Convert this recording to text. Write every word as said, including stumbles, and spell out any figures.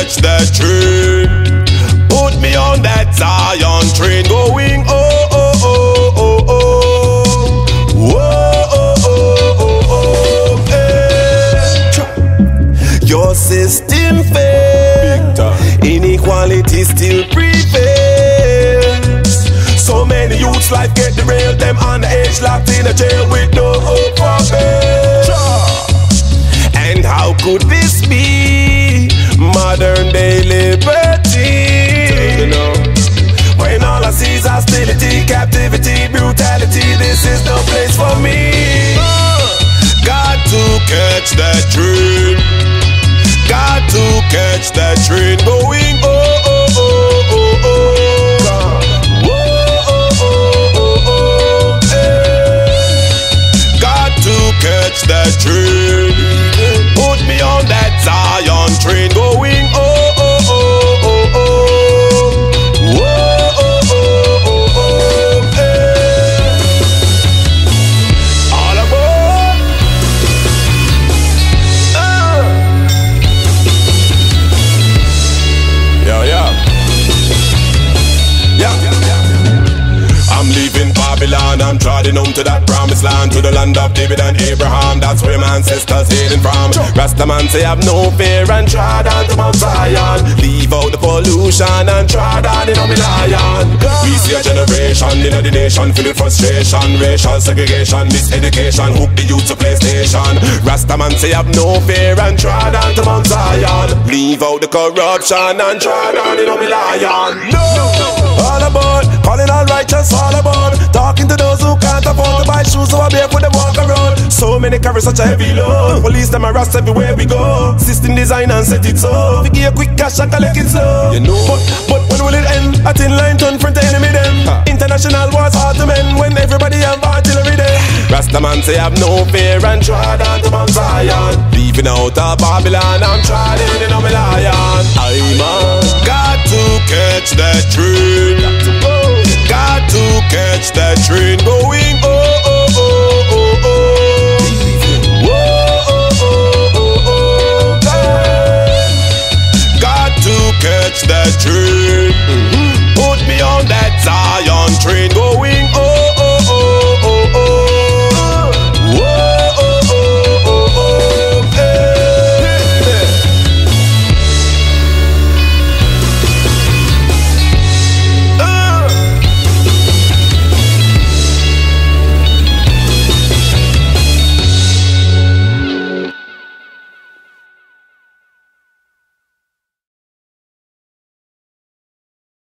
catch that train. Put me on that Zion train going oh oh oh oh oh. Whoa oh oh oh oh. Hey. Your system fails, inequality still prevails. So many youths life get derailed, them underage locked in a jail with no hope for bail. And how could this be modern day liberty? You know, when all I see is hostility, captivity, brutality, this is no place for me. Got to catch that train. Got to catch that train going oh oh oh oh oh. Catch that train. Put me on that Zion train going oh oh oh oh oh. Whoa oh oh oh oh. Hey. All aboard. Uh. Yeah, yeah. Yeah, yeah, yeah. I'm leaving Babylon, I'm trodding home to that promised land, to the land of David and Abraham. That's where my ancestors hailing from. Rasta man say have no fear and trod on to Mount Zion. Leave out the pollution and trod on in a lion. We see a generation in the nation filled with frustration, racial segregation, miseducation, hook the youth to PlayStation. Rasta man say have no fear and trod on to Mount Zion. Leave out the corruption and trod on in a lion. No, all aboard, calling all righteous, all aboard. Talking to those who can't afford to buy shoes, so I barefoot them walk around. So many carry such a heavy load. Police them harass everywhere we go. System design and set it so. We give a quick cash and collect it slow. You know. But, but when will it end? A thin line turn front to enemy them. Ha. International wars hard to mend when everybody have artillery there. Rasta man say have no fear and trod on to Mount Zion. Leaving out of Babylon, I'm trodding in a lion. I'm got to catch that train.